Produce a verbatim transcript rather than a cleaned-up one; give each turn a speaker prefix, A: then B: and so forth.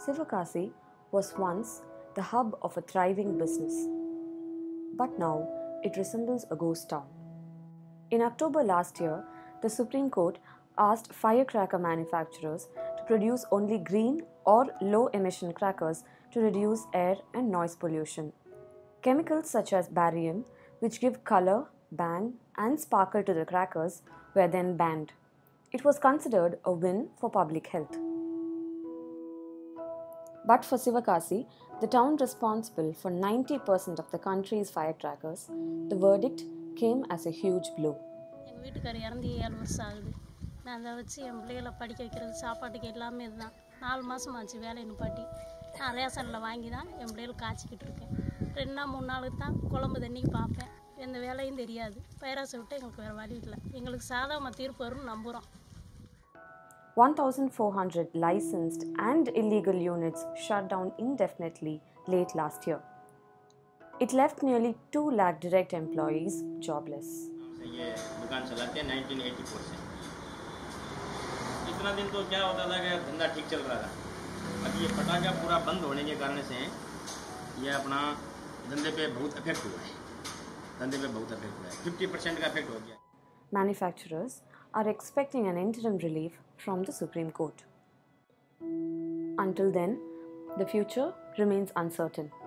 A: Sivakasi was once the hub of a thriving business, but now it resembles a ghost town. In October last year, the Supreme Court asked firecracker manufacturers to produce only green or low-emission crackers to reduce air and noise pollution. Chemicals such as barium, which give color, bang, and sparkle to the crackers, were then banned. It was considered a win for public health. But for Sivakasi, the town responsible for ninety percent of the country's firecrackers, the verdict came as a huge blow.
B: எங்கள் வீட்டுக்காரர் இறந்து ஏழு வருஷம் ஆகுது. நான் அதை வச்சு என் பிள்ளைகளை படிக்க வைக்கிறது சாப்பாட்டுக்கு எல்லாமே இதுதான். நாலு மாதம் ஆச்சு வேலையை நிப்பாட்டி. நான் ரேஷனில் வாங்கி தான் என் பிள்ளைகளை காய்ச்சிக்கிட்டு இருக்கேன். ரெண்டு நாள் மூணு நாளுக்கு தான் குழம்பு தண்ணிக்கு பார்ப்பேன். எந்த வேலையும் தெரியாது. பயிராசை விட்டு எங்களுக்கு வேறு வழி இல்லை. எங்களுக்கு சாதகமாக தீர்ப்பு வரும்னு நம்புகிறோம்.
A: one thousand four hundred licensed and illegal units shut down indefinitely late last year. It left nearly two lakh direct employees jobless.
C: ये दुकान चलाते हैं nineteen eighty-four से। इतना दिन तो क्या होता था कि धंधा ठीक चल रहा था। अब ये पटाखा पूरा बंद होने के कारण से ये अपना धंधे पे बहुत इफेक्ट हुआ है। धंधे पे बहुत इफेक्ट हुआ है। fifty percent का इफेक्ट हो गया।
A: Manufacturers are expecting an interim relief from the Supreme Court. Until then, the future remains uncertain.